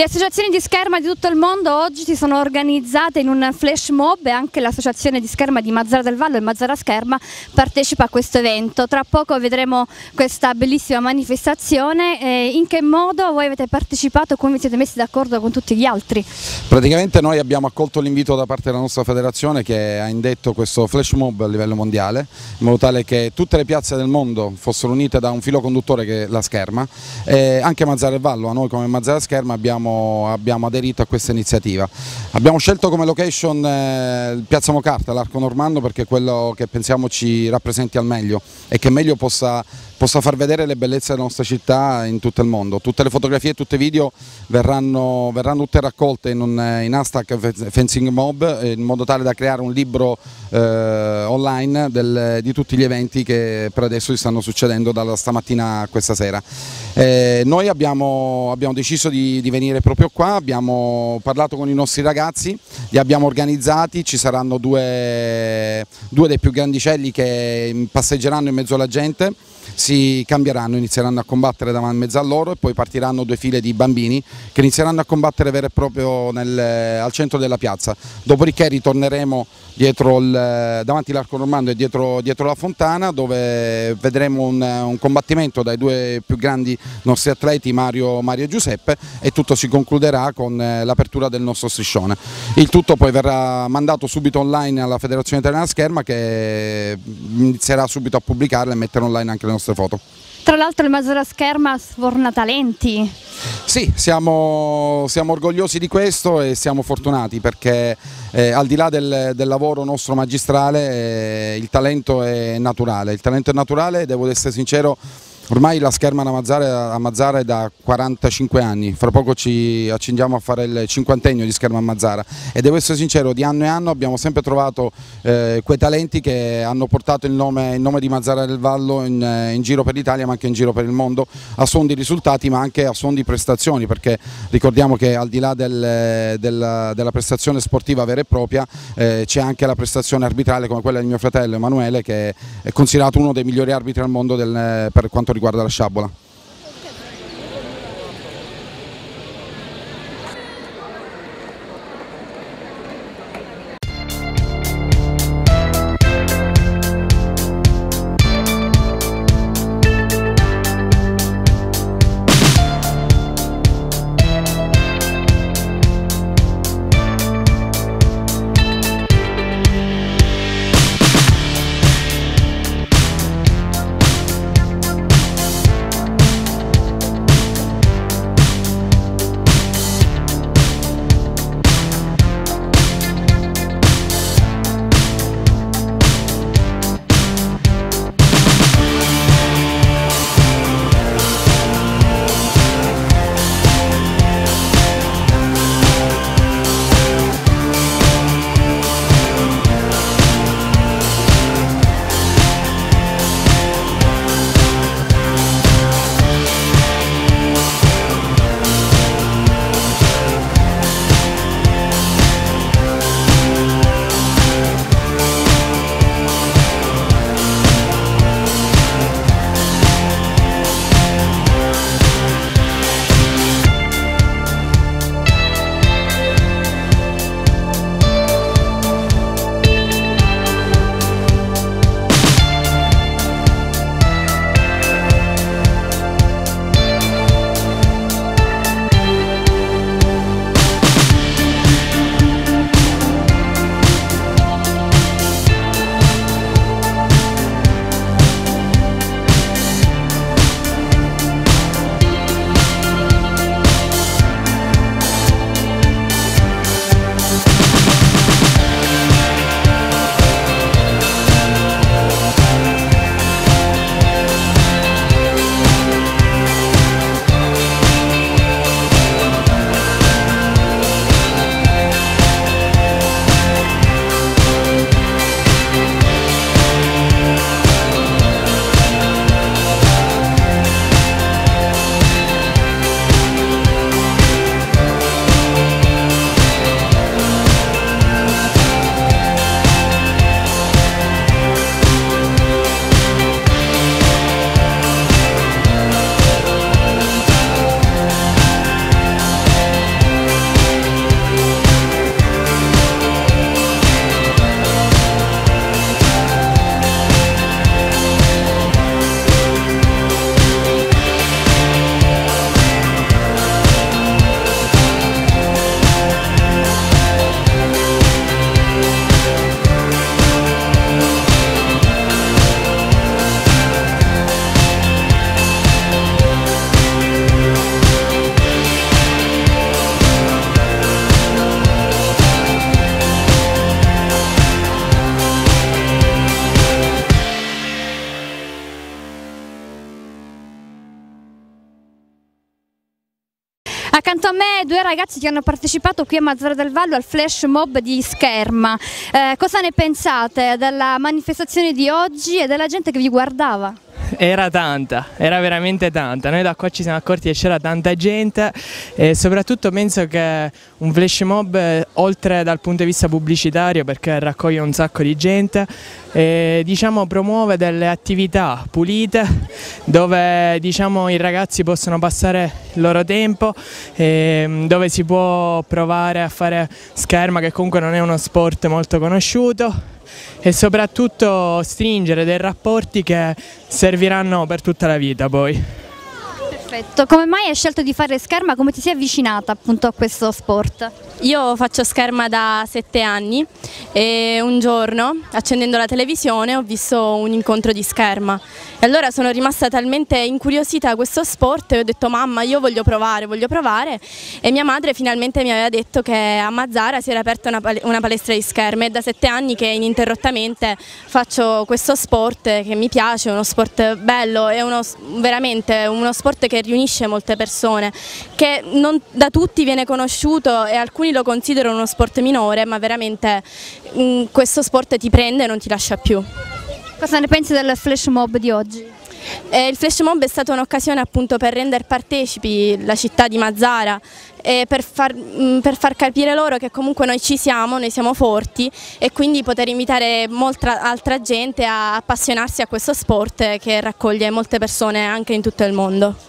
Le associazioni di scherma di tutto il mondo oggi si sono organizzate in un flash mob e anche l'associazione di scherma di Mazara del Vallo e Mazara Scherma partecipa a questo evento. Tra poco vedremo questa bellissima manifestazione. In che modo voi avete partecipato, come vi siete messi d'accordo con tutti gli altri? Praticamente noi abbiamo accolto l'invito da parte della nostra federazione che ha indetto questo flash mob a livello mondiale, in modo tale che tutte le piazze del mondo fossero unite da un filo conduttore che è la scherma, e anche Mazara del Vallo, a noi come Mazara Scherma abbiamo aderito a questa iniziativa. Abbiamo scelto come location Piazza Mocarta, l'Arco Normanno, perché è quello che pensiamo ci rappresenti al meglio e che meglio possa far vedere le bellezze della nostra città in tutto il mondo. Tutte le fotografie e tutte i video verranno tutte raccolte in hashtag Fencing Mob, in modo tale da creare un libro online di tutti gli eventi che per adesso si stanno succedendo dalla stamattina a questa sera. Noi abbiamo deciso di venire proprio qua, abbiamo parlato con i nostri ragazzi, li abbiamo organizzati, ci saranno due dei più grandicelli che passeggeranno in mezzo alla gente, si cambieranno, inizieranno a combattere davanti in mezzo a loro e poi partiranno due file di bambini che inizieranno a combattere vero e proprio al centro della piazza. Dopodiché ritorneremo davanti all'Arco Normanno e dietro la fontana, dove vedremo un combattimento dai due più grandi nostri atleti, Mario e Giuseppe, e tutto si concluderà con l'apertura del nostro striscione. Il tutto poi verrà mandato subito online alla Federazione Italiana Scherma, che inizierà subito a pubblicarle e mettere online anche le nostre foto. Tra l'altro il Mazara Scherma sforna talenti. Sì, siamo orgogliosi di questo e siamo fortunati perché al di là del lavoro nostro magistrale il talento è naturale. Il talento è naturale, devo essere sincero. Ormai la scherma a Mazara è da 45 anni, fra poco ci accingiamo a fare il cinquantennio di scherma a Mazara e devo essere sincero, di anno in anno abbiamo sempre trovato quei talenti che hanno portato il nome di Mazara del Vallo in giro per l'Italia ma anche in giro per il mondo, a suon di risultati ma anche a suon di prestazioni, perché ricordiamo che al di là della prestazione sportiva vera e propria c'è anche la prestazione arbitrale come quella del mio fratello Emanuele, che è considerato uno dei migliori arbitri al mondo per quanto riguarda la sciabola. a me due ragazzi che hanno partecipato qui a Mazara del Vallo al flash mob di Scherma. Cosa ne pensate della manifestazione di oggi e della gente che vi guardava? Era tanta, era veramente tanta, noi da qua ci siamo accorti che c'era tanta gente e soprattutto penso che un flash mob, oltre dal punto di vista pubblicitario perché raccoglie un sacco di gente, diciamo promuove delle attività pulite dove diciamo i ragazzi possono passare il loro tempo, dove si può provare a fare scherma, che comunque non è uno sport molto conosciuto, e soprattutto stringere dei rapporti che serviranno per tutta la vita poi. Perfetto, come mai hai scelto di fare scherma? Come ti sei avvicinata appunto a questo sport? Io faccio scherma da 7 anni e un giorno, accendendo la televisione, ho visto un incontro di scherma e allora sono rimasta talmente incuriosita da questo sport e ho detto mamma, io voglio provare e mia madre finalmente mi aveva detto che a Mazara si era aperta una palestra di scherma e da 7 anni che ininterrottamente faccio questo sport che mi piace, è uno sport bello, è veramente uno sport che riunisce molte persone, che non da tutti viene conosciuto e alcuni lo considerano uno sport minore, ma veramente questo sport ti prende e non ti lascia più. Cosa ne pensi del flash mob di oggi? Il flash mob è stata un'occasione appunto per rendere partecipi la città di Mazara e per far capire loro che comunque noi ci siamo, noi siamo forti e quindi poter invitare molta altra gente a appassionarsi a questo sport che raccoglie molte persone anche in tutto il mondo.